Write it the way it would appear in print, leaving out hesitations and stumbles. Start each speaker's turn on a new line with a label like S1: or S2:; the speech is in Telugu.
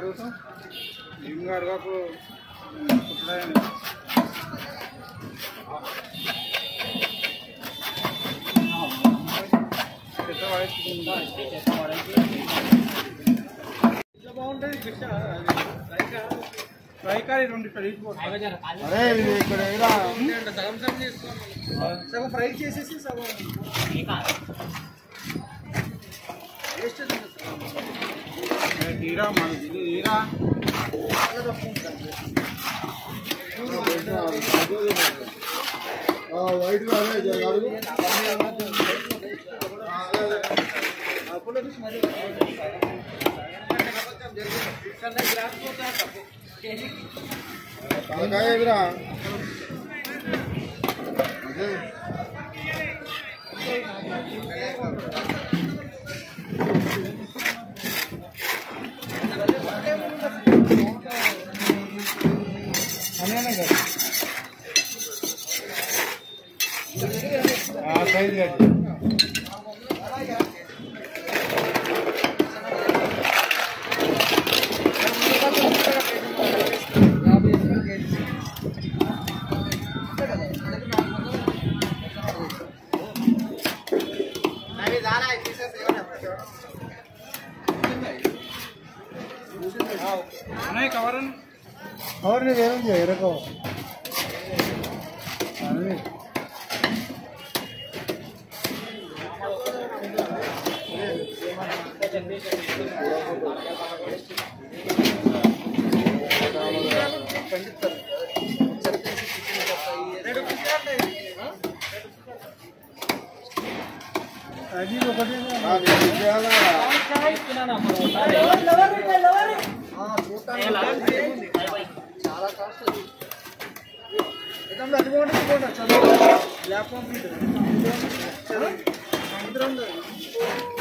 S1: అడుగుతాం ఇంకా అడగకు బాగుంటుంది ఫిష్ ఫ్రైకారీ 2 ఇక్కడ సగం సగం చేసుకోవాలి సగం ఫ్రై చేసేసి సగం హీరా మనకి హీరా వైట్ తలకాయరా సైజ్ కట్టి कवर नहीं दे रहे रखो చాలా కాస్ట్ అది బాగుంటుంది ల్యాప్టాప్